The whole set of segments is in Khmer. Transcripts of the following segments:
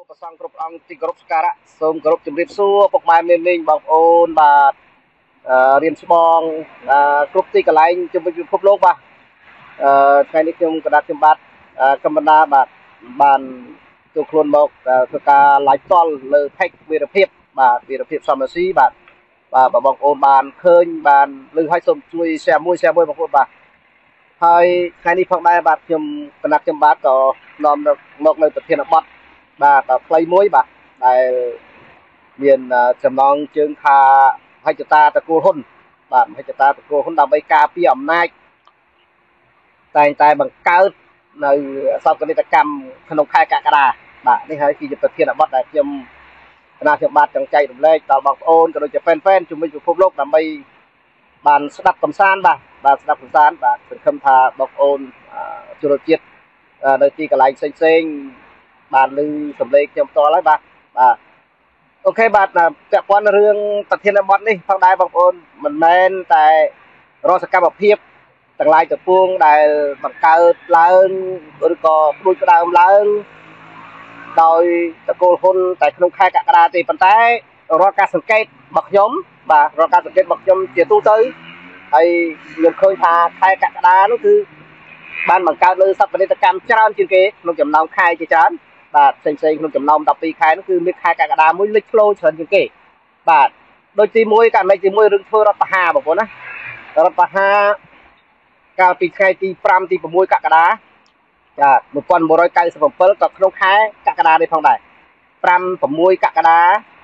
ប្រសងគ្រប់អង្គទីគ្រប់ស្ការៈសូមគោរពជម្រាបសួរពុកម៉ែមេងបងប្អូនបាទរៀនស្បងគ្រប់ទីកន្លែងជំនួយពិភពលោកបាទថ្ងៃនេះខ្ញុំកណ្ដាប់ខ្ញុំបាទកម្មបណ្ដាបាទបានចូលខ្លួនមកធ្វើការ live ផ្ទាល់លើ page វីរភាពបាទវីរភាពសំរាសីបាទបងប្អូនបានឃើញបានលើឲ្យសូមជួយ share មួយបងប្អូនបាទហើយថ្ងៃនេះផងដែរបាទខ្ញុំកណ្ដាប់ខ្ញុំបាទក៏នាំមកនៅប្រធានបទបាទខ្លីមួយបាទដែលមានចំណងជើងថាហិច្ចតាតកូលហ៊ុនបាទហិច្ចតាតកូលហ៊ុនដើម្បីការពារអំណាចតែងតែបង្កើតនៅសកម្មកម្មក្នុងខែកក្កដាបាទនេះហើយគឺជាប្រធានបទដែលខ្ញុំគណៈខ្ញុំបាទចង់ចែករំលែកដល់បងប្អូនក៏ដូចជាហ្វេនជំនាញពិភពលោកដើម្បីបានស្ដាប់កំសាន្តបាទស្ដាប់កំសាន្តបាទសង្ឃឹមថាបងប្អូនជនជាតិនៅទីកន្លែងផ្សេងបានឮសម្លេងខ្ញុំផ្ទាល់ហើយបាទអូខេបាទពាក់ព័ន្ធរឿងប្រធានបទនេះផងដែរបងប្អូនមិនមែនតែរកសកម្មភាពទាំងឡាយទាំងពួងដែលបង្កើតឡើងឬក៏ព្រួយផ្ដើមឡើងដោយតកូលហ៊ុនតែក្នុងខែកក្កដាទេប៉ុន្តែរកការសង្កេតរបស់ខ្ញុំបាទរកការសង្កេតរបស់ខ្ញុំជាទូទៅហើយខ្ញុំឃើញថាខែកក្កដានោះគឺបានបង្កើតលើសកម្មកម្មច្រើនជាងគេក្នុងចំណោមខែជាច្រើនបាទផ្សេងក្នុងចំណោម12ខែនោះគឺមានខែកក្កដាមួយលេចធ្លោច្រើនជាងគេបាទដូចទី1ករណីទី1រឿងធ្វើរដ្ឋប្រហារបងប្អូនណារដ្ឋប្រហារកាលពីថ្ងៃទី5ទី6កក្កដាចា1997ក៏ក្នុងខែកក្កដានេះផងដែរ5 6កក្កដា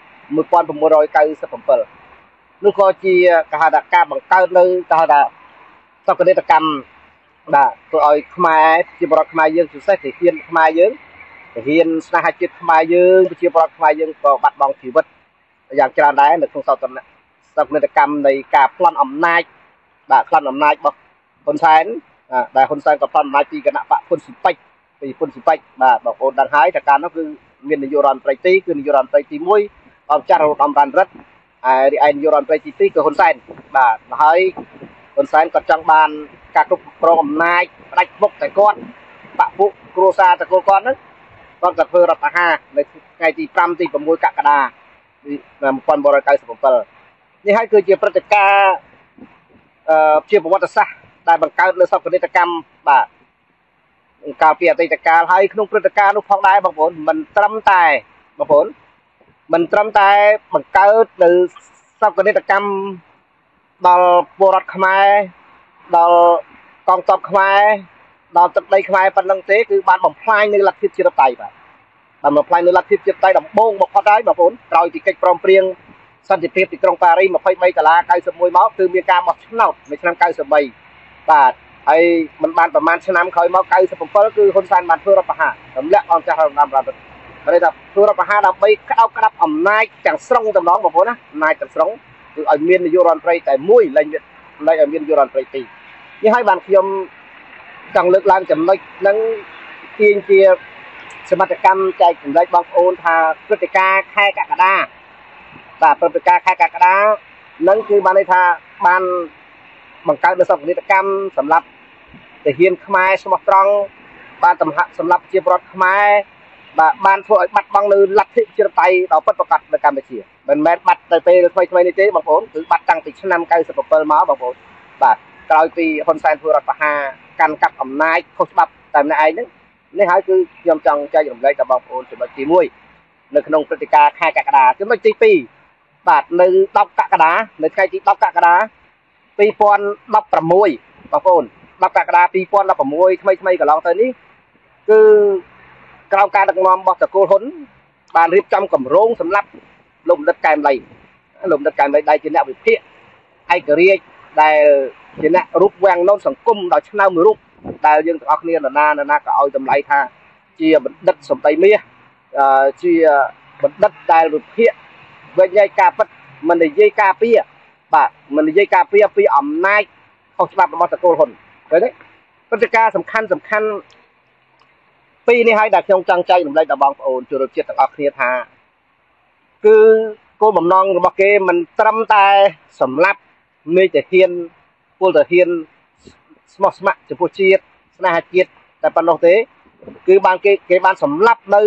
1997នោះក៏ជាគេហៅថាការបង្កើតនៅគេហៅថាសកម្មកម្មបាទធ្វើឲ្យខ្មែរជាបរិបទខ្មែរយើងពិសេសទាហានខ្មែរយើងទាហានស្នេហាជាតិខ្មែរយើងប្រជាពលរដ្ឋខ្មែរយើងក៏បាត់បង់ជីវិតយ៉ាងច្រើនដែរនៅក្នុងសកម្មកម្មនៃការប្លន់អំណាចបាទប្លន់អំណាចរបស់ហ៊ុនសែនដែលហ៊ុនសែនក៏ប្លន់អំណាចពីគណៈបកហ៊ុនស៊ីប៉ិចបាទបងប្អូនដឹងហើយថាកាលនោះគឺមាននាយករដ្ឋមន្ត្រីទីគឺនាយករដ្ឋមន្ត្រីទី1អង្គចាស់រហូតដល់រដ្ឋរីឯនាយករដ្ឋមន្ត្រីទី2គឺហ៊ុនសែនបាទហើយហ៊ុនសែនក៏ចង់បានការគ្រប់គ្រងអំណាចផ្ដាច់មុខតែគាត់បកពួកគ្រួសារតកូលគាត់ហ្នឹងគាត់ក៏ធ្វើរដ្ឋប្រហារនៅថ្ងៃទី5ទី6កក្កដា1997នេះហើយគឺជាព្រឹត្តិការណ៍ជាប្រវត្តិសាស្ត្រដែលបង្កើតលើសកម្មកម្មបាទកាលពីអតីតកាលហើយក្នុងព្រឹត្តិការណ៍នោះផងដែរបងប្អូនមិនត្រឹមតែបង្កើតនៅសកម្មកម្មដល់ពលរដ្ឋខ្មែរដល់កងទ័ពខ្មែរដល់ទឹកដីខ្មែរប៉ុណ្ណឹងទេគឺបានបំផ្លាញនៅលទ្ធិជាតិតៃបាទបំផ្លាញនៅលទ្ធិជាតិតៃដំបូងបំផុតហើយបងប្អូនក្រោយពីកិច្ចព្រមព្រៀងសន្តិភាពទីក្រុងប៉ារីស23ដុល្លារ91មកគឺមានការបោះឆ្នោតនៅឆ្នាំ93បាទហើយមិនបានប្រហែលឆ្នាំក្រោយមក97គឺហ៊ុនសែនបានធ្វើរដ្ឋប្រហាររំលាក់អង្គចាស់រដ្ឋាភិបាលគេថាធ្វើរដ្ឋប្រហារដើម្បីក្តោបក្តាប់អំណាចទាំងស្រុងតំណងបងប្អូនណាអំណាចទាំងស្រុងគឺឲ្យមាននាយករដ្ឋមន្ត្រីតែមួយលែងឲ្យមាននាយករដ្ឋមន្ត្រីពីរនេះហើយបានខ្ញុំចង់លើកឡើងចំណុចហ្នឹងទាញជាសមត្ថកម្មចែកចម្លែកបងប្អូនថាព្រឹត្តិការណ៍ខែកក្កដាបាទព្រឹត្តិការណ៍ខែកក្កដានឹងគឺបានន័យថាបានបង្កើតនូវសកម្មកម្មសម្រាប់ទាហានខ្មែរស្មោះត្រង់បានសម្រាប់ប្រជាពលរដ្ឋខ្មែរបាទបានធ្វើឲ្យបាត់បង់នៅលទ្ធិជាតិតៃដ៏ពិតប្រាកដនៅកម្ពុជាមិនមែនបាត់ទៅពេលថ្មីនេះទេបងប្អូនគឺបាត់តាំងពីឆ្នាំ97មកបងប្អូនបាទក្រោយពីហ៊ុនសែនធ្វើរដ្ឋប្រហារកាន់កាប់អំណាចខុសច្បាប់តែម្នាក់ឯងហ្នឹងនេះហើយគឺខ្ញុំចង់ចែករំលែកដល់បងប្អូនចំណុចទី1នៅក្នុងព្រឹត្តិការណ៍ខែកក្កដាចំណុចទី2បាទនៅ10កក្កដានៅថ្ងៃទី10កក្កដា2016បងប្អូន10កក្កដា2016ថ្មីកន្លងទៅនេះគឺក្រោមការដឹកនាំរបស់តកូលហ៊ុនបានរៀបចំគម្រោងសម្រាប់លោកបណ្ឌិតកែមលីដែលជាអ្នកវិភាគឯករាជ្យដែលជាអ្នករូបវាំងនូនសង្គមដល់ឆ្នើមមួយរូបដែលយើងទាំងអស់គ្នានរណាក៏ឲ្យតម្លៃថាជាបណ្ឌិតសម្ដីមាសជាបណ្ឌិតដែលវិភាគវិញ្ញាការពិតមិននិយាយការពារបាទមិននិយាយការពារពីអំណាចខុសច្បាប់របស់តកូលហ៊ុនឃើញទេព្រឹត្តិការណ៍សំខាន់ពីរនេះហើយដែលខ្ញុំចង់ចែករំលែកដល់បងប្អូនជនរួមជាតិទាំងអស់គ្នាថាគឺគោលបំណងរបស់គេមិនត្រឹមតែសម្លាប់មេទាហានពលទាហានស្មោះស្ម័គ្រចំពោះជាតិស្នេហាជាតិតែប៉ុណ្ណោះទេគឺបានគេបានសម្លាប់នៅ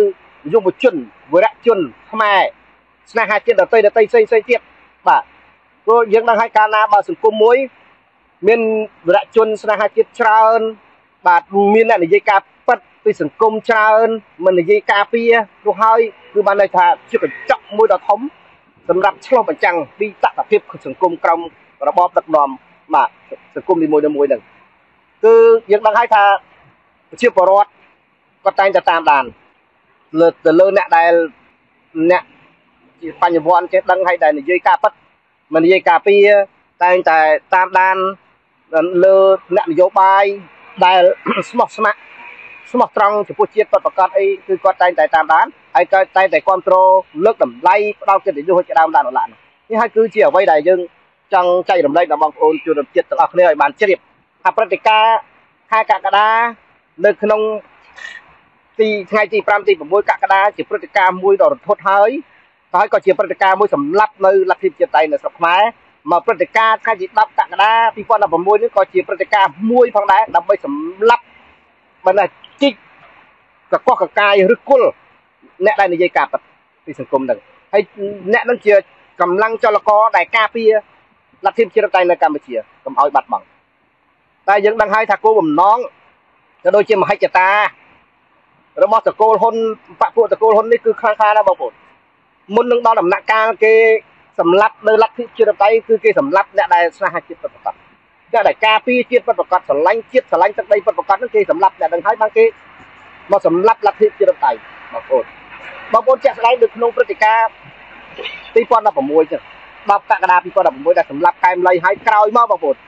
យុវជនវរៈជនខ្មែរស្នេហាជាតិដតីផ្សេងទៀតបាទព្រោះយើងដឹងហើយកាលណាបើសង្គមមួយមានវរៈជនស្នេហាជាតិច្រើនបាទមានអ្នកនិយាយការពិតពីសង្គមច្រើនមិននិយាយការពារព្រោះហើយគឺបានន័យថាជាកញ្ចក់មួយដ៏ធំសម្រាប់ឆ្លុះបញ្ចាំងពីតថភាពសង្គមក្រមរបបដឹកនាំបាទសង្គមនីមួយៗហ្នឹងគឺយើងដឹងហើយថាប្រជាពលរដ្ឋគាត់តែងតែតាមដានលើអ្នកដែលអ្នកជាបញ្ញវន្តចេះដឹងហើយដែលនិយាយការពិតមិននិយាយការពារតែងតែតាមដានលើអ្នកនយោបាយដែលស្មោះស្ម័គ្រស្មោះត្រង់ចំពោះជាតិពិតប្រាកដអីគឺគាត់តែងតែតាមដានហើយក៏តែងតែគ្រប់គ្រងលើកតម្លៃផ្ដល់កិត្តិយសឲ្យដើមដានឡាននេះហើយគឺជាអ្វីដែលយើងចង់ចែករំលែកដល់បងប្អូនជនជាតិទាំងអស់គ្នាឲ្យបានជ្រាបថាព្រឹត្តិការណ៍ខែកក្កដានៅក្នុងថ្ងៃទី5ទី6កក្កដាជាព្រឹត្តិការណ៍មួយដ៏រន្ធត់ហើយក៏ជាព្រឹត្តិការណ៍មួយសម្រាប់នៅលទ្ធិជាតិនៅស្រុកខ្មែរមកព្រឹត្តិការណ៍ថ្ងៃទី10កក្កដា2016នេះក៏ជាព្រឹត្តិការណ៍មួយផងដែរដើម្បីសម្រាប់បណ្ដាជីកកកកកាយឬគល់អ្នកដែលនិយាយការពិតពីសង្គមហ្នឹងហើយអ្នកនឹងជាកម្លាំងចលករដែលការពារលទ្ធិជាតិនៅកម្ពុជាកុំឲ្យបាត់បង់តែយើងដឹងហើយថាគោលបំណងក៏ដូចជាមហិច្ឆតារបស់តកូលហ៊ុនបពុតកូលហ៊ុននេះគឺខ្លាំងខ្លាណាស់បងប្អូនមុននឹងដល់ដំណាក់កាលគេសម្លាប់នៅលទ្ធិជាតិគឺគេសម្លាប់អ្នកដែលស្នេហាជាតិពិតប្រាកដអ្នកដែលការពារជាតិពិតប្រាកដស្រឡាញ់ជាតិស្រឡាញ់ទឹកដីពិតប្រាកដនោះគេសម្លាប់អ្នកនឹងហើយបានគេមកសម្លាប់លទ្ធិជាតិបងប្អូនជាក់ស្ដែងនៅក្នុងព្រឹត្តិការណ៍2016ចឹង10កក្កដា2016ដែលសម្លាប់កែមលីហើយក្រោយមកបងប្អូន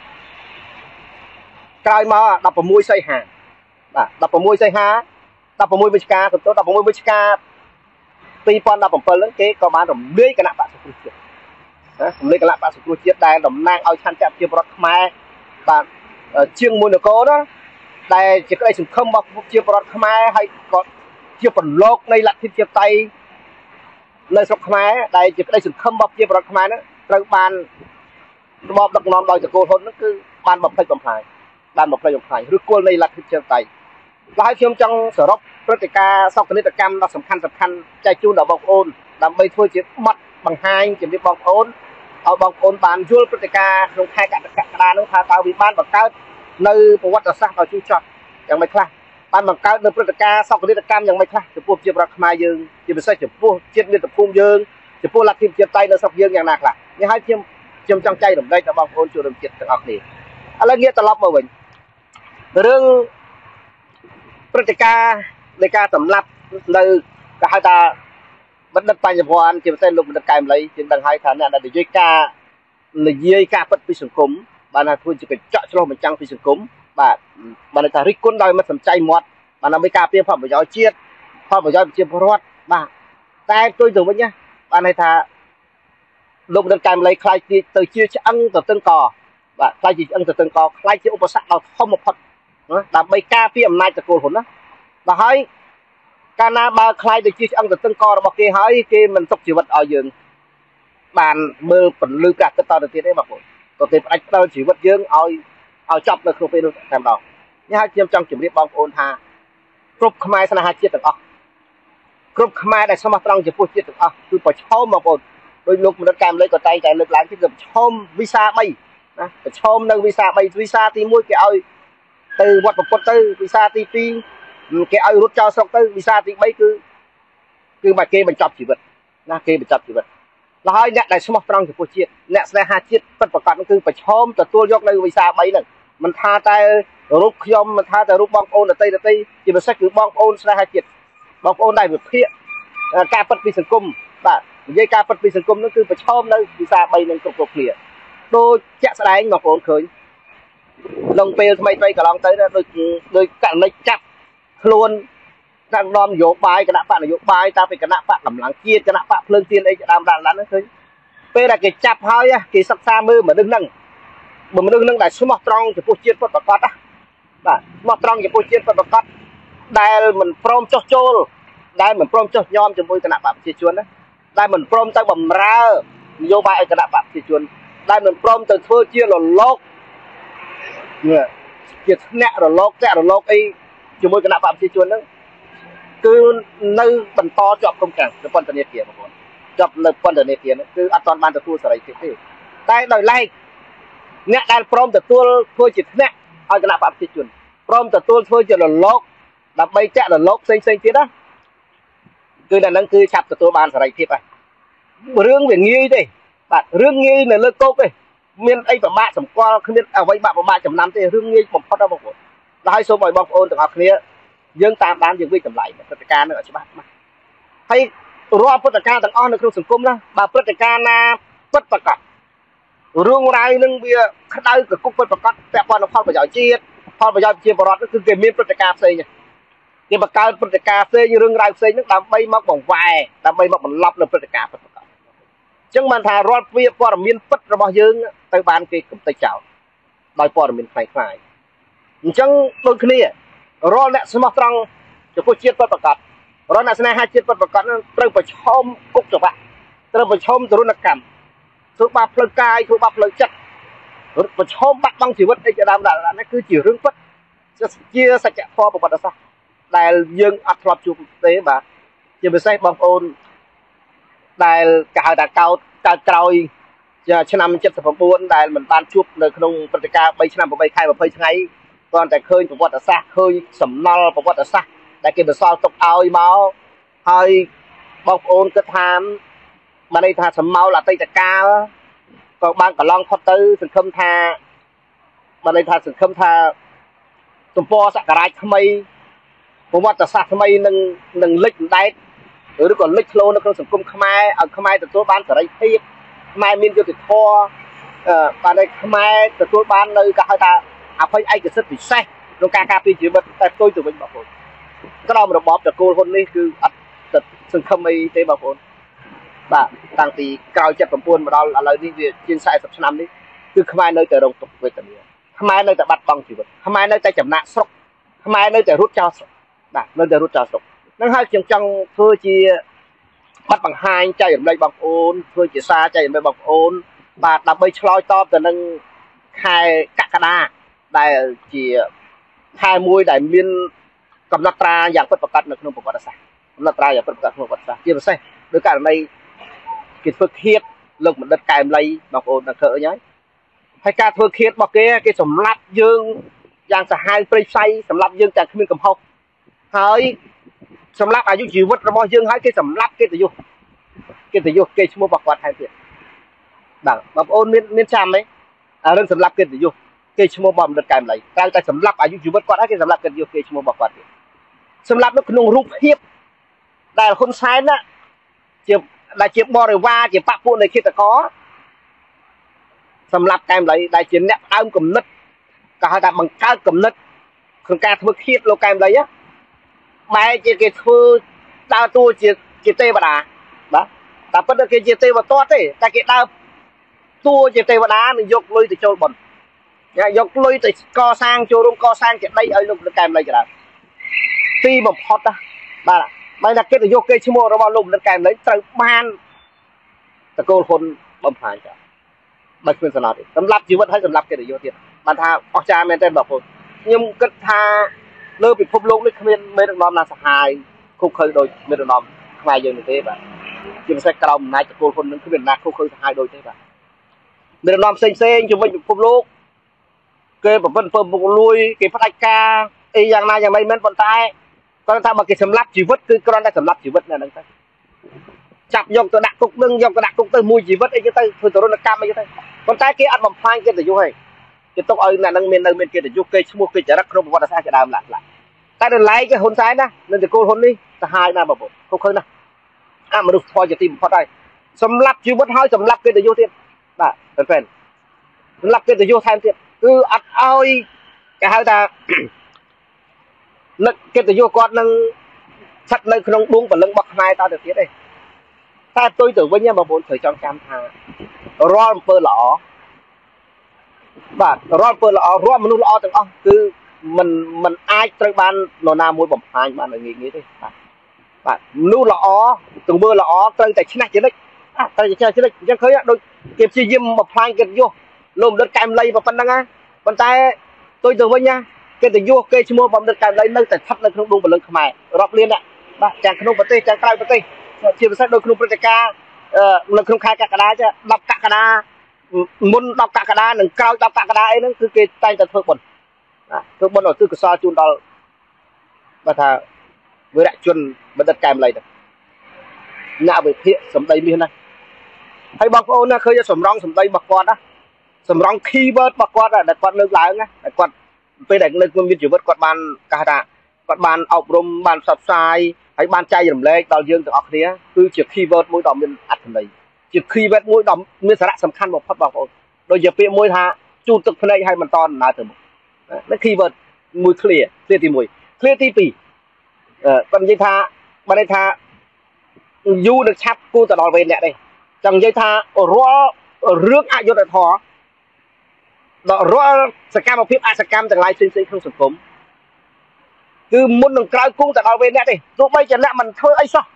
ក្រោយមក16សីហាបាទ16សីហា16វិច្ឆិកា16វិច្ឆិកា2017ហ្នឹងគេក៏បានរំលាយគណៈបក្សសង្គ្រោះជាតិណារំលាយគណៈបក្សសង្គ្រោះជាតិដែលតំណាងឲ្យឆន្ទៈប្រជាពលរដ្ឋខ្មែរបាទជាងមួយនគរណាដែលជាក្តីសង្ឃឹមរបស់ប្រជាពលរដ្ឋខ្មែរហើយក៏ជាប្រឡូកនៃលទ្ធិជាតិតៃនៅស្រុកខ្មែរដែលជាក្តីសង្ឃឹមរបស់ប្រជាពលរដ្ឋខ្មែរហ្នឹងត្រូវបានរបបដឹកនាំដោយតកូលហ៊ុនហ្នឹងគឺបានបំផ្លិចបំផ្លាញឬគល់នៃលទ្ធិជាតិតៃហើយខ្ញុំចង់សរុបព្រឹត្តិការណ៍សោកនាដកម្មដ៏សំខាន់ចែកជូនដល់បងប្អូនដើម្បីធ្វើជាបទបង្ហាញជំរាបបងប្អូនឲ្យបងប្អូនបានយល់ព្រឹត្តិការណ៍ក្នុងខែកក្កដានោះថាតើវាបានបង្កើតនៅប្រវត្តិសាស្ត្រដ៏ជូរចត់យ៉ាងម៉េចខ្លះបានបង្កើតនៅព្រឹត្តិការណ៍សោកនាដកម្មយ៉ាងម៉េចខ្លះចំពោះប្រជាពលរដ្ឋខ្មែរយើងជាពិសេសចំពោះជាតិមាតុភូមិយើងចំពោះលទ្ធិជាតិតៃនៅស្រុកយើងយ៉ាងណាខ្លះនេះហើយខ្ញុំចង់ចែករំលែកដល់បងប្អូនជនរួមជាតិទាំងអស់គ្នាឥឡូវងាកត្រឡប់មកវិញរឿងព្រឹត្តិការណ៍នៃការសម្លាប់នៅគេហៅថាបណ្ឌិតបញ្ញវន្តជាពិសេសលោកបណ្ឌិតកែមលីជាដឹងហើយថាអ្នកដែលនិយាយការពិតពីសង្គមបានថាធ្វើជាកញ្ចក់ឆ្លុះបញ្ចាំងពីសង្គមបាទបានថារិះគន់ដោយមិនសំចៃមាត់បានដើម្បីការពារផលប្រយោជន៍ជាតិផលប្រយោជន៍ប្រជាពលរដ្ឋបាទតែផ្ទុយទៅវិញណាបានន័យថាលោកបណ្ឌិតកែមលីខ្លាយទៅជាឆ្អឹងទៅទឹងកបាទខ្លាយជាឆ្អឹងទៅទឹងកខ្លាយជាឧបសគ្គដ៏ធំបំផុតដើម្បីការពារអំណាចតកូលហ៊ុនណាបាទហើយកាលណាបើខ្លាយទៅជាឆ្អឹងទៅទឹងករបស់គេហើយគេមិនទុកជីវិតឲ្យយើងបានមើលពលឺកាក់ទៅទៀតទេបងប្អូនក៏គេផ្ដាច់ផ្ដាល់ជីវិតយើងឲ្យចប់នៅក្នុងពេលនោះតែម្ដងនេះហើយខ្ញុំចង់ជម្រាបបងប្អូនថាគ្រប់ខ្មែរស្នេហាជាតិទាំងអស់គ្រប់ខ្មែរដែលស្មោះត្រង់ចំពោះជាតិទាំងអស់គឺប្រឈមបងប្អូនដោយលោកមនិតកែមលីក៏តែងតែលើកឡើងគឺប្រឈមវិសា3ណាប្រឈមនៅវិសា3វិសាទី1គេឲ្យទៅវត្តពុទ្ធទៅវិសាទី2គេឲ្យរត់ចោលស្រុកទៅវិសាទី3គឺមកគេបញ្ចប់ជីវិតណាគេបញ្ចប់ជីវិតហើយអ្នកដែលស្មោះត្រង់ចំពោះជាតិអ្នកស្នេហាជាតិពិតប្រាកដនោះគឺប្រឈមទទួលយកនៅវិសា3ហ្នឹងមិនថាតែរូបខ្ញុំមិនថាតែរូបបងប្អូនដទៃជាពិសេសគឺបងប្អូនស្នេហាជាតិបងប្អូនដែលវិភាគការពិតពីសង្គមបាទនិយាយការពិតពីសង្គមនោះគឺប្រឈមនៅវិសា3ហ្នឹងគ្រប់គ្នាដូចជាក់ស្ដែងបងប្អូនឃើញក្នុងពេលថ្មីកន្លងទៅដូចករណីចាប់ខ្លួនតាមដមនយោបាយគណៈបកនយោបាយតាពីគណៈបកកម្លាំងជាតិគណៈបកភ្លើងទៀនអីដើមហ្នឹងឃើញពេលដែលគេចាប់ហើយគេសិក្សាមើលមនុស្សហ្នឹងដែលស្មោះត្រង់ចំពោះជាតិពិតប្រាកដបាទស្មោះត្រង់ចំពោះជាតិពិតប្រាកដដែលមិនព្រមចោះចូលដែលមិនព្រមចោះញោមជាមួយគណៈបកប្រជាជនណាដែលមិនព្រមទៅបំរើនយោបាយឲ្យគណៈបកប្រជាជនដែលមិនព្រមទៅធ្វើជារលកជាធ្នាក់រលកអីជាមួយគណៈបកប្រជាជនហ្នឹងគឺនៅបន្តជាប់គុំខាងប្រព័ន្ធធនាគារបងប្អូនជាប់នៅប្រព័ន្ធធនាគារគឺអត់ទាន់បានទទួលសេរីភាពទេតែដោយឡែកអ្នកដែលព្រមទទួលធ្វើជាថ្នាក់ឲ្យគណៈបព្វជិជនព្រមទទួលធ្វើជារលកដើម្បីចាក់រលកផ្សេងទៀតណាគឺដល់ហ្នឹងគឺឆាប់ទទួលបានសេរីភាពហើយរឿងវាងាយទេបាទរឿងងាយនៅលើកោកទេមានអីពិបាកសម្គាល់គ្មានអ្វីបាក់ពិបាកចំណាំទេរឿងងាយបំផុតដល់បងប្អូនហើយសូមឲ្យបងប្អូនទាំងអស់គ្នាយើងតាមដានយើងវិតម្លៃព្រឹត្តិការណ៍នឹងឲ្យច្បាស់ហើយរាល់ព្រឹត្តិការណ៍ទាំងអស់នៅក្នុងសង្គមណាបើព្រឹត្តិការណ៍ណាពិតប្រាកដរឿងរ៉ាវនឹងវាក្តៅកគុកពិតប្រាកដពាក់ព័ន្ធនឹងផលប្រយោជន៍ជាតិផលប្រយោជន៍ប្រជាពលរដ្ឋគឺគេមានព្រឹត្តិការណ៍ផ្សេងគេបង្កើតព្រឹត្តិការណ៍ផ្សេងរឿងរ៉ាវផ្សេងនឹងដើម្បីមកបង្វែរដើម្បីមកបន្លប់នៅព្រឹត្តិការណ៍ពិតប្រាកដអញ្ចឹងបានថារាល់ព័ត៌មានពិតរបស់យើងទៅបានគេកំទេចចោលដោយព័ត៌មានខ្លាំងៗអញ្ចឹងដូចគ្នារាល់អ្នកស្មោះត្រង់ចំពោះជាតិពិតប្រាកដរាល់អ្នកស្នេហាជាតិពិតប្រាកដត្រូវប្រឈមគុកច្បាប់ត្រូវប្រឈមទរណកម្មធ្វើបាបផ្លូវកាយធ្វើបាបផ្លូវចិត្តប្រឈមបាត់បង់ជីវិតអីជាដើមនេះគឺជារឿងពិតជាសច្ចធម៌ប្រវត្តិសាស្ត្រដែលយើងអត់ធ្លាប់ជួបទេបាទជាពិសេសបងប្អូនដែលគេហៅថាកើតក្រោយឆ្នាំ79ដែលមិនបានជួបនៅក្នុងព្រឹត្តិការណ៍3ឆ្នាំ8ខែ20ថ្ងៃគ្រាន់តែឃើញប្រវត្តិសាស្ត្រឃើញសំណល់ប្រវត្តិសាស្ត្រដែលគេបន្សល់ទុកឲ្យមកហើយបងប្អូនគិតថាបានន័យថាសមោលអតីតកាលក៏បានកន្លងផុតទៅសង្ឃឹមថាបានន័យថាសង្ឃឹមថាទំព័រសក្ការៈថ្មីប្រវត្តិសាស្ត្រថ្មីនឹងលេចអណ្ដែតឬក៏លេចធ្លោនៅក្នុងសង្គមខ្មែរឲ្យខ្មែរទទួលបានសេរីភាពខ្មែរមានយុត្តិធម៌បានន័យខ្មែរទទួលបាននៅគេហៅថាអភ័យឯកសិទ្ធិពិសេសក្នុងការការពារជីវិតតែផ្ទុយទៅវិញបងប្អូនក្រោមរបបតកូលហ៊ុននេះគឺអត់សង្ឃឹមអីទេបងប្អូនបាទតាំងពីក្រោយ79មកដល់ឥឡូវនេះវាជាង40ឆ្នាំនេះគឺខ្មែរនៅតែរងទុក្ខវេទនាខ្មែរនៅតែបាត់បង់ជីវិតខ្មែរនៅតែចំណាក់ស្រុកខ្មែរនៅតែរត់ចោលស្រុកបាទនៅតែរត់ចោលស្រុកនឹងហើយខ្ញុំចង់ធ្វើជាបាត់បង្ហាញចែករំលែកបងប្អូនធ្វើជាសារចែករំលែកបងប្អូនបាទដើម្បីឆ្លើយតបទៅនឹងខែកក្កដាដែលជាខែមួយដែលមានកំណត់ត្រាយ៉ាងពិតប្រាកដនៅក្នុងប្រវត្តិសាស្ត្រកំណត់ត្រាយ៉ាងពិតប្រាកដក្នុងប្រវត្តិសាស្ត្រជាពិសេសដោយករណីគេធ្វើឃាតលោកបណ្ឌិតកែមលីបងប្អូនđangឃើញហើយការធ្វើឃាតរបស់គេសម្លាប់យើងយ៉ាងសាហាវព្រៃផ្សៃសម្លាប់យើងតែគ្មានកំហុសហើយសម្លាប់អាយុជីវិតរបស់យើងហើយគេសម្លាប់កិត្តិយសគេឈ្មោះរបស់គាត់ថែមទៀតបាទបងប្អូនមានចាំទេរឿងសម្លាប់កិត្តិយសគេឈ្មោះរបស់បណ្ឌិតកែមលីតែសម្លាប់អាយុជីវិតគាត់ហើយគេសម្លាប់កិត្តិយសគេឈ្មោះរបស់គាត់ទៀតសម្លាប់នៅក្នុងរូបភាពដែលហ៊ុនសែនណាជាបរិវារជាបពុនៃឃាតករសម្រាប់កែមលីដែលជាអ្នកផ្ដើមគំនិតក៏ហៅថាបង្កើតគំនិតក្នុងការធ្វើឃាតលោកកែមលីបែរជាគេធ្វើដើរតួជាទេវតាបាទតែប៉ុន្តែគេជាទេវតាទេតែគេដើរតួជាទេវតានឹងយកលុយទៅចូលបន់យកលុយទៅកសាងចូលរួមកសាងជាដីឲ្យលោកកែមលីច្រើនទីបំផុតបាទបើថាកិត្តិយសគេឈ្មោះរបស់លោកបណ្ឌិតកែមលីត្រូវបានតកូលហ៊ុនបំផ្លាញចោលបើគ្មានសំណត់ទេសម្រាប់ជីវិតហើយសម្រាប់កិត្តិយសទៀតបានថាអស្ចារ្យមែនទេបងប្អូនខ្ញុំគិតថាលើពិភពលោកនេះគ្មានមេដឹកនាំណាសហាយគុកខើដោយមេដឹកនាំខ្មែរយើងទេបាទជាពិសេសក្រោមអំណាចតកូលហ៊ុននឹងគ្មានណាគុកខើសហាយដូចទេបាទមេដឹកនាំផ្សេងជំវិញពិភពលោកគេប្រពន្ធធ្វើមុខលួយគេផ្ដាច់ការអីយ៉ាងណាយ៉ាងម៉េចមិនប៉ុន្តែគាត់ថាបើគេសម្លាប់ជីវិតគឺគ្រាន់តែសម្លាប់ជីវិតណាហ្នឹងទៅចាប់យកទៅដាក់គុកនឹងយកទៅដាក់គុកទៅមួយជីវិតអីទៅធ្វើទរណកម្មអីទៅប៉ុន្តែគេអត់បំផ្លាញកិត្តិយសទេគេទុកឲ្យអ្នកនឹងមានកិត្តិយសគេឈ្មោះគេចរិតក្នុងប្រវត្តិសាស្ត្រជាដើមឡាក់តែដល់ឡែកហ៊ុនសែនណានៅតកូលហ៊ុននេះសាហាយណាបងប្អូនគុកឃើញណាអមនុស្សធម៌ជាទីបំផុតហើយសម្លាប់ជីវិតហើយសម្លាប់កិត្តិយសទៀតបាទមែនសម្លាប់កិត្តិយសថែមទៀតគឺអត់ឲ្យគេហៅថានឹកកិត្តិយសគាត់នឹងស្ថិតនៅក្នុងដួងព្រលឹងរបស់ខ្មែរតទៅទៀតទេតែផ្ទុយទៅវិញបងប្អូនត្រូវចងចាំថារាល់អំពើល្អបាទរាល់អំពើល្អរាល់មនុស្សល្អទាំងអស់គឺมันអាចត្រូវបាននរណាមួយបំផ្លាញបានងាយៗទេបាទមនុស្សល្អទង្វើល្អត្រូវតែឈ្នះជានិច្ចត្រូវតែឈ្នះជានិច្ចអញ្ចឹងឃើញដូចគេព្យាយាមបំផ្លាញកិត្តិយសលោកបណ្ឌិតកែមលីប៉ុណ្ណឹងណាប៉ុន្តែផ្ទុយទៅវិញណាកិត្តិយសគេឈ្មោះបណ្ឌិតកែមលីនៅតែស្ថិតនៅក្នុងដួងព្រលឹងខ្មែររាប់លានបាទទាំងក្នុងប្រទេសទាំងក្រៅប្រទេសជាពិសេសដោយក្នុងព្រឹត្តិការណ៍នៅក្នុងខែកក្កដា10កក្កដាមុន10កក្កដានិងក្រោយ10កក្កដាអីហ្នឹងគឺគេតែងតែធ្វើបុណ្យធ្វើបុណ្យឧទ្ទិសកុសលជូនដល់បើថាវិរៈជនបណ្ឌិតកែមលីទៅអ្នកវិភាគសម្ដីមាសណាស់ហើយបងប្អូនណាឃើញសម្រងសម្ដីរបស់គាត់ណាសម្រង keyword របស់គាត់ដែលគាត់លើកឡើងណាតែគាត់ពេលដែលនៅក្នុងមានជីវិតគាត់បានកថាគាត់បានអប់រំបានផ្សព្វផ្សាយហើយបានចែករំលែកដល់យើងទាំងអស់គ្នាគឺជា keyword មួយដ៏មានអត្ថន័យជា keyword មួយដ៏មានសារៈសំខាន់បំផុតបងប្អូនដូចជាពាក្យមួយថាជូតទឹកភ្នែកឲ្យបន្តដំណើរទៅមុខនេះ keyword មួយ clear ទី1 clear ទី2គាត់និយាយថាបើន័យថាយូរនឹងឆាប់គូទៅដល់វេនអ្នកនេះចង់និយាយថារាល់រឿងអយុត្តិធម៌ដល់រាល់សកម្មភាពអសកម្មទាំងឡាយផ្សេងៗក្នុងសង្គមគឺមុននឹងក្រោយគង់ទៅដល់វេនអ្នកទេទោះបីជាអ្នកមិនធ្វើអីសោះ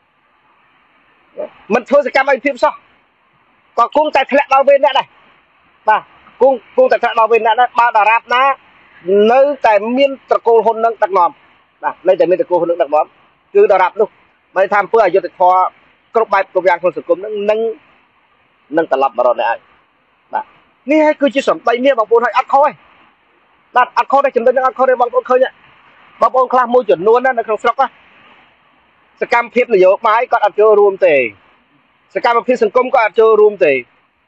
មិនធ្វើសកម្មភាពសោះក៏គង់តែធ្លាក់ដល់វេនអ្នកដែរបាទគង់តែធ្លាក់ដល់វេនអ្នកដែរបើតារាបណានៅតែមានត្រកូលហ៊ុននឹងដឹកនាំបាទនៅតែមានត្រកូលហ៊ុននឹងដឹកនាំគឺតារាបនោះមិនថាអំពើអយុត្តិធម៌គ្រប់បែបគ្រប់យ៉ាងក្នុងសង្គមនឹងត្រឡប់មករកនេះហើយបាទនេះហើយគឺជាសម្ដីមាសបងប្អូនហើយអត់ខុសទេបាទអត់ខុសទេចំណុចហ្នឹងអត់ខុសទេបងប្អូនឃើញបងប្អូនខ្លះមួយចំនួននៅក្នុងស្រុកសកម្មភាពនយោបាយគាត់អត់ចូលរួមទេសកម្មភាពសង្គមគាត់អត់ចូលរួមទេ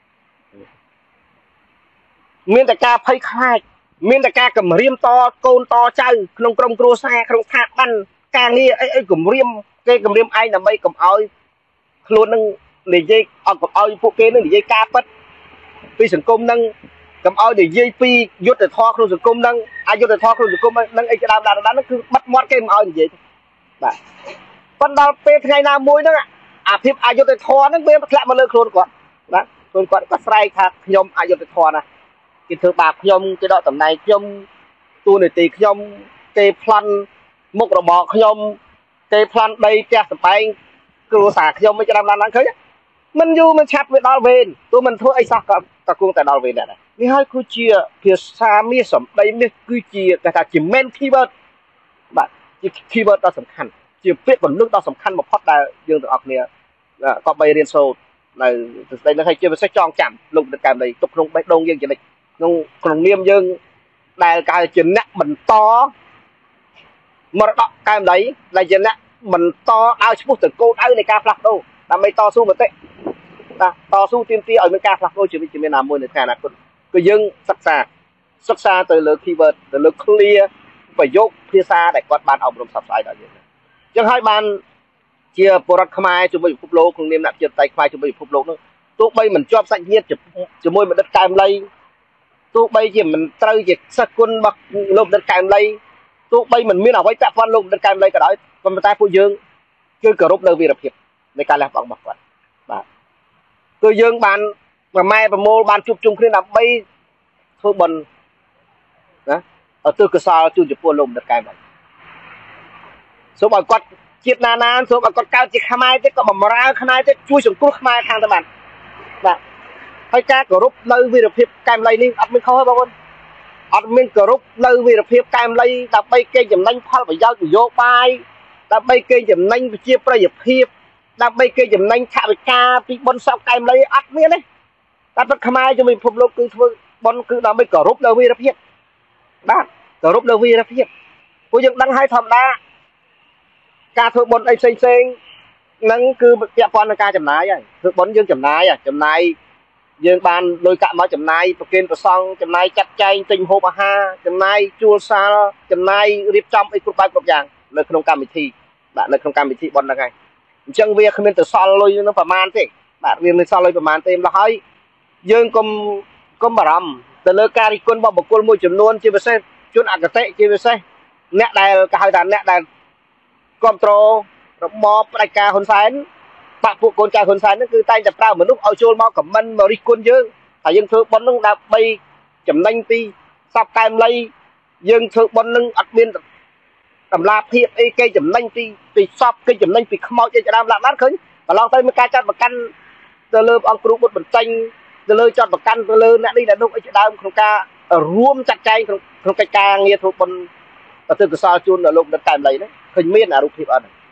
មានតែការភ័យខ្លាចមានតែការគំរាមតកូនតចៅក្នុងក្រុមគ្រួសារក្នុងស្ថាប័នការងារអីគំរាមគេគំរាមឯងដើម្បីកុំឲ្យខ្លួននឹងនិយាយអត់កុំឲ្យពួកគេនឹងនិយាយការពិតពីសង្គមនឹងកុំឲ្យនិយាយពីយុទ្ធធម៌ក្នុងសង្គមនឹងអយុត្តិធម៌ក្នុងសង្គមនឹងអីជាដើមហ្នឹងគឺបិទមាត់គេមិនឲ្យនិយាយបាទប៉ុន្តែដល់ពេលថ្ងៃណាមួយហ្នឹងអាភាពអយុត្តិធម៌ហ្នឹងវាធ្លាក់មកលើខ្លួនគាត់បាទខ្លួនគាត់ក៏ស្រែកថាខ្ញុំអយុត្តិធម៌ណាគេធ្វើបាបខ្ញុំគេដកតំណែងខ្ញុំតួនាទីខ្ញុំគេប្លន់មុខរបរខ្ញុំគេប្លន់ដីផ្ទះសម្បែងគ្រួសារខ្ញុំមិនចាំឡើងឃើញមិនយូរមិនឆាប់វាដល់វេនទោះមិនធ្វើអីសោះក៏គង់តែដល់វេនដែរនេះហើយគឺជាភាសាមាសសម្ដីមាសគឺជាគេថាជា main keyword បាទជា keyword ដ៏សំខាន់ជាពាក្យពលឹងដ៏សំខាន់បំផុតដែលយើងទាំងអស់គ្នាក៏បីរៀនសូត្រនៅទស្សនៈនេះហើយជាពិសេសចងចាំលោកបណ្ឌិតកែមលីទុកក្នុងបេះដូងយើងជានិច្ចក្នុងនាមយើងដែលកៅជាអ្នកបន្តមរតកកែមលីដែលជាអ្នកបន្តឲ្យឈ្មោះទៅកូនឪនៃការផ្លាស់ប្ដូរដើម្បីតស៊ូមតិតស៊ូទាមទារឲ្យមានការផ្លាស់ប្ដូរជាវិជ្ជមានណាមួយនៅថ្ងៃអនាគតគឺយើងសិក្សាទៅលើ keyword ទៅលើ clear ប្រយោគភាសាដែលគាត់បានអប់រំផ្សព្វផ្សាយដល់យើងអញ្ចឹងហើយបានជាពលរដ្ឋខ្មែរជាមួយពិភពលោកក្នុងនាមអ្នកជាតិតៃខ្មែរជាមួយពិភពលោកនោះទោះបីមិនជាប់សាច់ញាតិជាមួយបណ្ឌិតកែមលីទោះបីជាមិនត្រូវជាសិស្សគុណរបស់លោកបណ្ឌិតកែមលីទោះបីមិនមានអ្វីពាក់ព័ន្ធលោកបណ្ឌិតកែមលីក៏ដោយប៉ុន្តែពួកយើងគឺគោរពនៅវីរភាពនៃការលះបង់របស់គាត់បាទគឺយើងបានប្រម៉ែប្រមូលបានជួបជុំគ្នាដើម្បីធ្វើបុណ្យណាឧទ្ទិសកុសលជូនចំពោះលោកបណ្ឌិតកែមលីសូមឲ្យគាត់ជាតិណាសូមឲ្យគាត់កើតជាខ្មែរទៀតក៏បំរើខ្មែរទៀតជួយសង្គ្រោះខ្មែរខាងទៅបានបាទហើយការគោរពនៅវីរភាពកែមលីនេះអត់មានខុសទេបងប្អូនអត់មានគោរពនៅវីរភាពកែមលីដើម្បីគេចំណេញផលប្រយោជន៍នយោបាយដើម្បីគេចំណេញប្រជាប្រិយភាពដើម្បីគេចំណេញថវិកាពីបុណ្យសពកែមលីអត់មានទេតែពិតខ្មែរជាមួយពិភពលោកគឺធ្វើបុណ្យគឺដើម្បីគោរពនៅវីរភាពបាទគោរពនៅវីរភាពពួកយើងដឹងហើយធម្មតាការធ្វើបុណ្យអីផ្សេងហ្នឹងគឺពាក់ព័ន្ធនឹងការចំណាយហើយធ្វើបុណ្យយើងចំណាយយើងបានលុយកាក់មកចំណាយប្រគេនប្រសង់ចំណាយចាត់ចែងទិញហូបអាហារចំណាយជួលសាលចំណាយរៀបចំអីគ្រប់បែបគ្រប់យ៉ាងនៅក្នុងកម្មវិធីបាទនៅក្នុងកម្មវិធីបុណ្យហ្នឹងហើយអញ្ចឹងវាគ្មានទៅសល់លុយនឹងប្រមាណទេបាទវាមិនសល់លុយប្រមាណទេម្ល៉េះហើយយើងកុំបារម្ភទៅលើការរិះគន់របស់បុគ្គលមួយចំនួនជាពិសេសជនអកតេជាពិសេសអ្នកដែលគេហៅថាអ្នកដែលគ្រប់គ្រងរបបផ្ដាច់ការហ៊ុនសែនបាក់ពួកកូនចៅហ៊ុនសែនហ្នឹងគឺតែងតែប្រើមនុស្សឲ្យចូលមកខមមិនមករិះគន់យើងហើយយើងធ្វើបុណ្យហ្នឹងដើម្បីចំណេញពីសពកែមលីយើងធ្វើបុណ្យហ្នឹងអត់មានតម្លាភាពអីគេចំណេញពីសពគេចំណេញពីខ្មោចអីជាដើមឡាក់ឡាត់ឃើញកន្លងទៅមានការចាត់ប្រកាន់ទៅលើអង្គគ្រូបុត្របន្ទិញទៅលើចាត់ប្រកាន់ទៅលើអ្នកនេះអ្នកនោះអីជាដើមក្នុងការរួមចាត់ចែងក្នុងកិច្ចការងារធ្វើបុណ្យឧទ្ទិសកុសលជូនដល់លោកបណ្ឌិតកែមលីហ្នឹងឃើញមានអារូបភាពអត់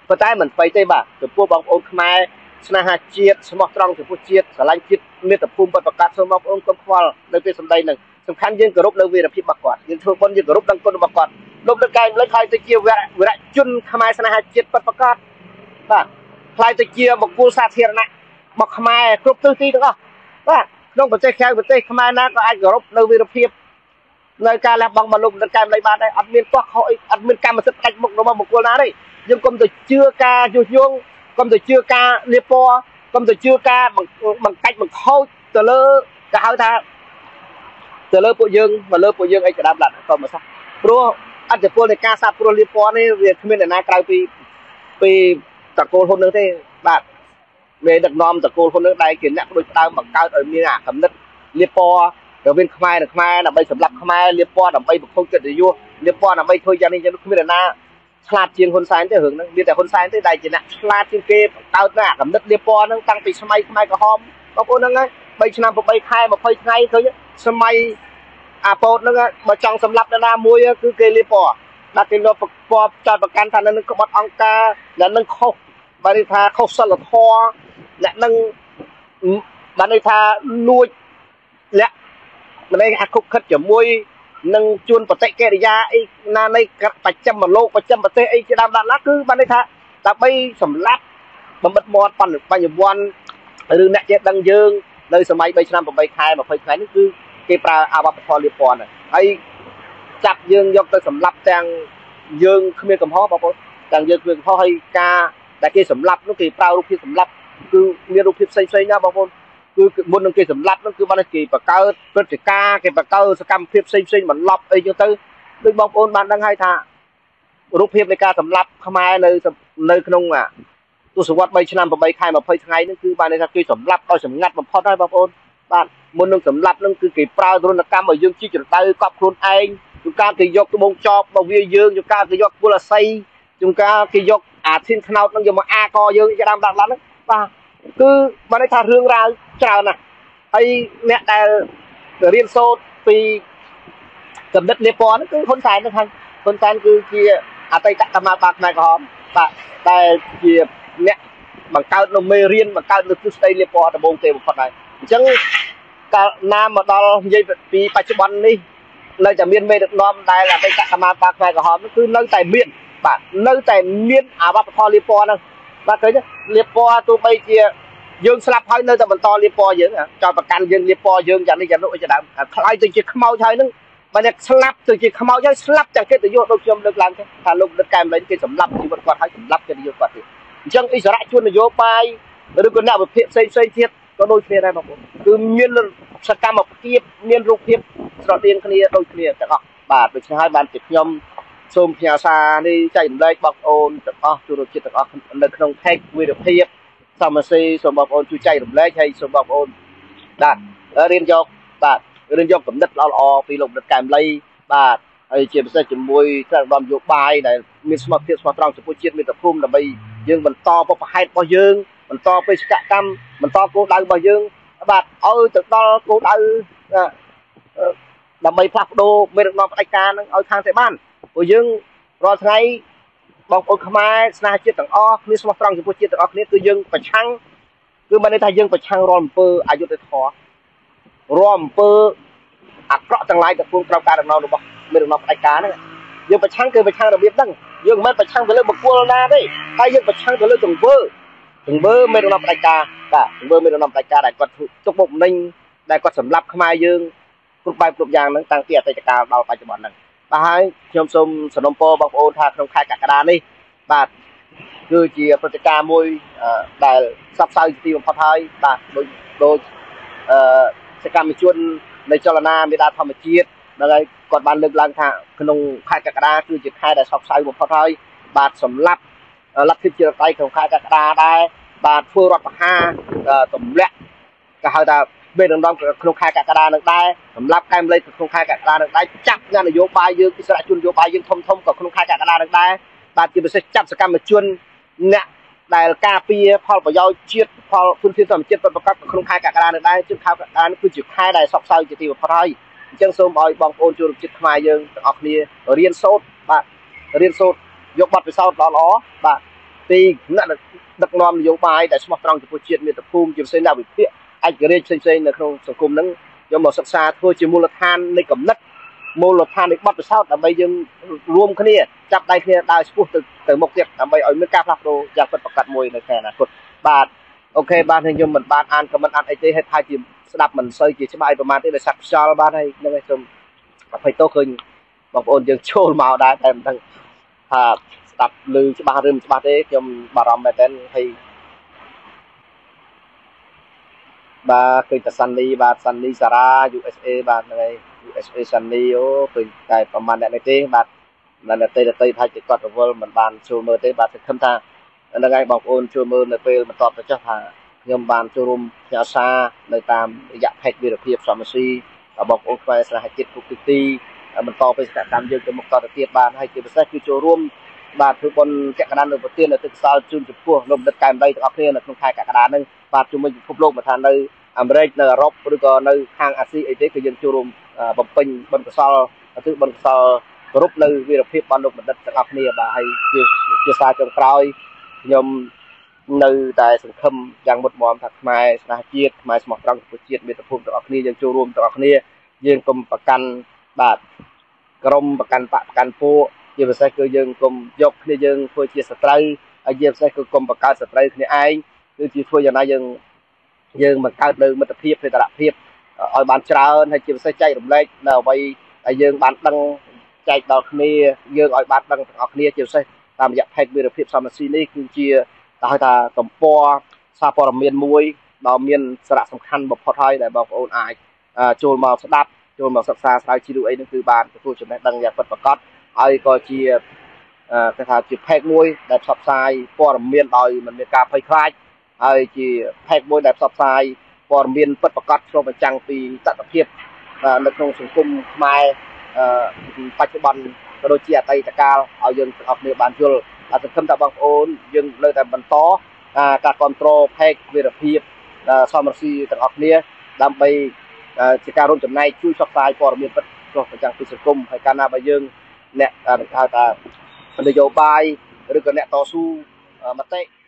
ប៉ុន្តែមិនបីទេបាទចំពោះបងប្អូនខ្មែរស្នេហាជាតិស្មោះត្រង់ចំពោះជាតិស្រឡាញ់ជាតិមាតុភូមិពិតប្រាកដសូមបងប្អូនកុំខ្វល់នៅពេលសម្ដីនឹងសំខាន់យើងគោរពនៅវីរភាពរបស់គាត់យើងធ្វើបុណ្យយើងគោរពដឹងគុណរបស់គាត់លោកដឹកកែលេចឲ្យទៅជាវីរៈជនខ្មែរស្នេហាជាតិពិតប្រាកដបាទខ្លាយទៅជាបុគ្គលសាធារណៈរបស់ខ្មែរគ្រប់ទិសទីទាំងអស់បាទក្នុងប្រទេសក្រៅប្រទេសខ្មែរណាក៏អាចគោរពនៅវីរភាពនៅការលះបង់មកលោកដឹកកែលេចបានដែរអត់មានទាស់ខុសអីអត់មានកម្មសិទ្ធិផ្ដាច់មុខរបស់បុគ្គលណាទេយើងកុំទៅជឿការញុះញង់កុំទៅជឿការលៀបពណ៌កុំទៅជឿការបង្កាច់បង្ខូចទៅលើគេហៅថាទៅលើពួកយើងមកលើពួកយើងអីក្តាប់ឡាត់ក៏មិនសោះព្រោះអត្តពលនៃការសាបព្រោះលៀបពណ៌នេះវាគ្មានអ្នកណាក្រៅពីតកូលហ៊ុននឹងទេបាទមេដឹកនាំតកូលហ៊ុននឹងដែលជាអ្នកដូចដើមបង្កើតឲ្យមានអាកំណត់លៀបពណ៌រវាងខ្មែរនិងខ្មែរដើម្បីសម្លាប់ខ្មែរលៀបពណ៌ដើម្បីបង្ខូចកិត្តិយសលៀបពណ៌ដើម្បីធ្វើយ៉ាងនេះយ៉ាងនោះគ្មានអ្នកណាឆ្លាតជាងហ៊ុនសែនទេរឿងហ្នឹងមានតែហ៊ុនសែនទេដែលជាអ្នកឆ្លាតជាងគេបង្កើតណាកំណត់លៀបពណ៌ហ្នឹងតាំងពីសម័យខ្មែរក្រហមបងប្អូនហ្នឹង3ឆ្នាំ8ខែ20ថ្ងៃឃើញសម័យអាប៉ូតហ្នឹងបើចង់សម្លាប់នរណាមួយគឺគេលៀបពណ៌ដាក់គេលបពណ៌ចោតប្រកាន់ថានឹងក្បត់អង្គការអ្នកនឹងខុសបានន័យថាខុសសិលធម៌អ្នកនឹងបានន័យថាលួចលាក់មិនន័យថាខុបខិតជាមួយនឹងជួនបតិកិរិយាអីណានៃបច្ចឹមលោកបច្ចឹមប្រទេសអីជាដើមដាក់ណាគឺបានន័យថាដើម្បីសម្លាប់បំបិតមាត់បញ្ញវន្តឬអ្នកចេះដឹងយើងនៅសម័យ3ឆ្នាំ8ខែ20ថ្ងៃនេះគឺគេប្រើអវបធម៌លៀបពណ៌ហ្នឹងហើយចាប់យើងយកទៅសម្លាប់ទាំងយើងគ្មានកំហុសបងប្អូនទាំងយើងគ្មានកំហុសហើយការដែលគេសម្លាប់នោះគេប្រើរូបភាពសម្លាប់គឺមានរូបភាពផ្សេងៗណាបងប្អូនគឺមុននឹងគេសម្លាប់នោះគឺបានគេបង្កើតព្រឹត្តិការណ៍គេបង្កើតសកម្មភាពផ្សេងបន្លប់អីចឹងទៅដូចបងប្អូនបានដឹងហើយថារូបភាពនៃការសម្លាប់ខ្មែរនៅក្នុងទសវត្សរ៍3ឆ្នាំ8ខែ20ថ្ងៃនេះគឺបានន័យថាគេសម្លាប់ដោយសម្ងាត់បំផុតហើយបងប្អូនបាទមុននឹងសម្លាប់នឹងគឺគេប្រើទរណកម្មឲ្យយើងជីកចរដៅកប់ខ្លួនឯងជួនកាលគេយកត្បូងចប់មកវាយើងជួនកាលគេយកគល់អាស័យជួនកាលគេយកអាធានថ្នោតនឹងយកមកអាកយើងជាដើមដាក់ឡាត់ហ្នឹងបាទគឺបានន័យថារឿងរ៉ាវច្រើនណាស់ហើយអ្នកដែលរៀនសូត្រពីកំណត់លៀបពណ៌ហ្នឹងគឺហ៊ុនសែនហ្នឹងហ៊ុនសែនគឺជាអតីតកម្មាភិបាលខ្មែរក្រហមបាទដែលជាអ្នកបង្កើតនៅមេរៀនបង្កើតនៅទ្រឹស្ដីលៀបពណ៌ដំបូងគេបំផុតហើយអញ្ចឹងកាលណាមកដល់និយាយពីបច្ចុប្បន្ននេះនៅតែមានមេដឹកនាំដែលអតីតកម្មាភិបាលខ្មែរក្រហមគឺនៅតែមានបាទនៅតែមានអាវបធម៌លៀបពណ៌ហ្នឹងបាទឃើញលៀបពណ៌ទោះបីជាយើងស្លាប់ហើយនៅតែបន្តលៀបពណ៌យើងចោលប្រកាន់យើងលៀបពណ៌យើងយ៉ាងនេះយ៉ាងនោះអីជាដើមខ្លាយទៅជាខ្មោចហើយហ្នឹងបើអ្នកស្លាប់ទៅជាខ្មោចហើយស្លាប់ទាំងកិត្តិយសដូចខ្ញុំលើកឡើងទេថាលោកដឹកកែមលេងគេសម្លាប់ជីវិតគាត់ហើយសម្លាប់កិត្តិយសគាត់ទៀតអញ្ចឹងអិសរាជជននយោបាយឬក៏អ្នកវិភាគផ្សេងទៀតក៏ដូចគ្នាដែរបងប្អូនគឺមានសកម្មភាពមានរូបភាពស្រដៀងគ្នាដូចគ្នាទាំងអស់បាទដូច្នេះហើយបានជាខ្ញុំសូមផ្ញើសារនេះចែករំលែកបងប្អូនទាំងអស់ទូរជាតិទាំងអស់នៅក្នុង Tech វិរភាពសមសេរីសូមបងប្អូនជួយចែករំលែកហើយសូមបងប្អូនបាទរៀនយកបាទរៀនយកកំណត់ល្អៗពីលោកដឹកកែមលីបាទហើយជាពិសេសជាមួយថ្នាក់ដឹកនាំនយោបាយដែលមានសមត្ថភាពស្មោះត្រង់ចំពោះជាតិមាតុភូមិដើម្បីយើងបន្តបុព្វហេតុរបស់យើងបន្តបេសកកម្មបន្តគោលដៅរបស់យើងបាទឲ្យទៅដល់គោលដៅដើម្បីផ្លាស់ប្ដូរមេដឹកនាំផ្ដាច់ការនឹងឲ្យខាងតែបានព្រោះយើងរាល់ថ្ងៃបងប្អូនខ្មែរស្នេហាជាតិទាំងអស់គ្នាស្មោះត្រង់ចំពោះជាតិទាំងអស់គ្នាគឺយើងប្រឆាំងគឺបានន័យថាយើងប្រឆាំងរាល់អំពើអយុត្តិធម៌រាល់អំពើអាក្រក់ទាំងឡាយដែលខ្លួនក្រៅការដឹកនាំរបស់មេដឹកនាំផ្ដាច់ការហ្នឹងយើងប្រឆាំងគឺប្រឆាំងរបៀបហ្នឹងយើងមិនមែនប្រឆាំងទៅលើបុគ្គលណាទេតែយើងប្រឆាំងទៅលើទង្វើមេដឹកនាំផ្ដាច់ការបាទទង្វើមេដឹកនាំផ្ដាច់ការដែលគាត់ទុកបុកម្នេញដែលគាត់សម្លាប់ខ្មែរយើងគ្រប់បែបគ្រប់យ៉ាងហ្នឹងតាំងពីអតីតកាលដល់បច្ចុប្បន្នហ្នឹងបាទហើយខ្ញុំសូមសនំពរបងប្អូនថាក្នុងខែកក្កដានេះបាទគឺជាព្រឹត្តិការណ៍មួយដែលស័ព្ទសើចទីបំផុតហើយបាទដូចសកម្មជននៃចលនាមេដាធម្មជាតិហ្នឹងហើយគាត់បានលើកឡើងថាក្នុងខែកក្កដាគឺជាខែដែលសោកសៅបំផុតហើយបាទសម្រាប់លទ្ធិជាតិតៃក្នុងខែកក្កដាដែរបាទធ្វើរដ្ឋប្រហារទម្លាក់គេហៅថាមេដឹកនាំក្នុងខែកក្កដានឹងដែរសម្រាប់កែមលេខក្នុងខែកក្កដានឹងដែរចាប់អ្នកនយោបាយយើងឥស្សរជននយោបាយយើងធំក៏ក្នុងខែកក្កដានឹងដែរបាទជាពិសេសចាប់សកម្មជនអ្នកដែលការពារផលប្រយោជន៍ជាតិផលធនធានធម្មជាតិពិតប្រាកដក្នុងខែកក្កដានឹងដែរជិតខែកក្កដានេះគឺជាខែដែលសោកសៅជាទីបំផុតហើយអញ្ចឹងសូមឲ្យបងប្អូនជនជាតិខ្មែរយើងទាំងអស់គ្នារៀនសូត្របាទរៀនសូត្រយកបទពិសោធន៍ល្អៗបាទពីថ្នាក់ដឹកនាំនយោបាយដែលស្មោះត្រង់ចំពោះជាតិមាតុភូមិជាពិសេសអ្នកវិភាគឯករាជ្យផ្សេងៗនៅក្នុងសង្គមហ្នឹងយកមកសិក្សាធ្វើជាមូលដ្ឋាននៃគំនិតមូលដ្ឋាននៃបទពិសោធន៍ដើម្បីយើងរួមគ្នាចាប់ដៃគ្នាដើរឆ្ពោះទៅមុខទៀតដើម្បីឲ្យមានការផ្លាស់ប្ដូរយ៉ាងពិតប្រាកដមួយនៅថ្ងៃអនាគតបាទអូខេបាទខ្ញុំមិនបានអានខមមិនអត់អីទេហេតុថាជាស្ដាប់មិនសូវជាច្បាស់ប្រហែលទេដោយសារខ្យល់បាទហើយហ្នឹងឯងសូមអភ័យទោសឃើញបងប្អូនយើងចូលមកដែរតែមិនដឹងថាស្ដាប់ឮច្បាស់ឬមិនច្បាស់ទេខ្ញុំបារម្ភមែនទែនហើយបាទឃើញតែសាន់នីបាទសាន់នីសារ៉ា USA បាទហ្នឹងហើយ USA សាន់នីអូឃើញតែប្រហែលអ្នកនេះទេបាទនៅតែថាជាគាត់រវល់មិនបានចូលមើលទេបាទសង្ឃឹមថាហ្នឹងហើយបងប្អូនជួយមើលនៅពេលបន្ទាប់ទៅចុះថាខ្ញុំបានចូលរួមផ្ញើសារនៅតាមរយៈផេកវីរភាពសមស៊ីបងប្អូនខ្មែរស្នេហាជាតិគ្រប់ទីបន្តបេសកកម្មយើងទៅមុខតទៅទៀតបាទហើយជាពិសេសគឺចូលរួមបាទធ្វើបុណ្យកក្កដាននៅប្រទេសនៅទឹកសល់ជូនចំពោះលោកបណ្ឌិតកែមដីទាំងអស់គ្នានៅក្នុងខែកក្កដាហ្នឹងបាទជុំវិញពិភពលោកមិនថានៅអាមេរិកនៅអឺរ៉ុបឬក៏នៅខាងអាស៊ីអីទេគឺយើងចូលរួមបំពេញបុណ្យកុសលគឺបុណ្យកុសលគ្រប់នៅវីរភាពរបស់លោកបណ្ឌិតទាំងអស់គ្នាបាទហើយជាសារចុងក្រោយខ្ញុំនៅតែសង្ឃឹមយ៉ាងមុតមមថាខ្មែរស្នេហាជាតិខ្មែរស្មោះត្រង់ចំពោះជាតិមាតុភូមិទាំងអស់គ្នាយើងចូលរួមទាំងអស់គ្នាយើងកុំប្រកាន់បាទក្រមប្រកាន់បកប្រកាន់ពួកជាពិសេសគឺយើងកុំយកគ្នាយើងធ្វើជាសត្រូវហើយជាពិសេសគឺកុំបង្កើតសត្រូវគ្នាឯងគឺជាធ្វើយ៉ាងណាយើងបង្កើតនៅមិត្តភាពភេទរភាពឲ្យបានច្រើនហើយជាពិសេសចែករំលែកនៅអ្វីដែលយើងបានដឹងចែកដល់គ្នាយើងឲ្យបានដឹងទាំងអស់គ្នាជាពិសេសតាមរយៈផេកវីរភាពសមស៊ីនេះគឺជាគេហៅថាទំព័រសារព័ត៌មានមួយដ៏មានសារៈសំខាន់បំផុតហើយដែលបងប្អូនអាចចូលមកស្ដាប់ចូលមកសិក្សាស្រាវជ្រាវអីនោះគឺបានទទួលចំណេះដឹងយ៉ាងពិតប្រាកដហើយក៏ជាគេថាជាផេកមួយដែលផ្សព្វផ្សាយព័ត៌មានដោយមិនមានការភ័យខ្លាចហើយជាផេកមួយដែលផ្សព្វផ្សាយព័ត៌មានពិតប្រាកដឆ្លុះបញ្ចាំងពីតថភាពនៅក្នុងសង្គមខ្មែរបច្ចុប្បន្នក៏ដូចជាអតីតកាលឲ្យយើងទាំងអស់គ្នាបានយល់សង្ឃឹមថាបងប្អូនយើងនៅតែបន្តការគ្រប់គ្រងផេកវីរភាពសមរស៊ីទាំងអស់គ្នាដើម្បីជាការរួមចំណែកជួយផ្សព្វផ្សាយព័ត៌មានពិតឆ្លុះបញ្ចាំងពីសង្គមហើយកាលណាបើយើងអ្នកហៅថានយោបាយឬក៏អ្នកតស៊ូមតិ